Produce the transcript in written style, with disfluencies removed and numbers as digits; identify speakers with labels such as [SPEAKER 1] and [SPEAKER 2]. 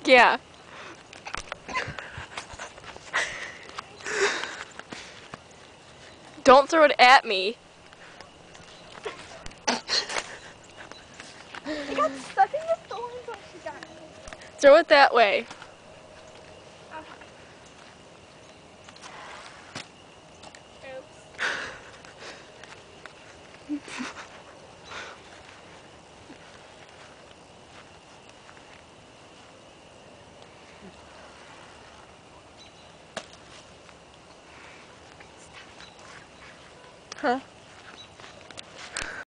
[SPEAKER 1] Yeah. Don't throw it at me.
[SPEAKER 2] It got stuck in the thorns while she got it.
[SPEAKER 1] Throw it that way.
[SPEAKER 2] Okay. Oops.
[SPEAKER 1] Huh?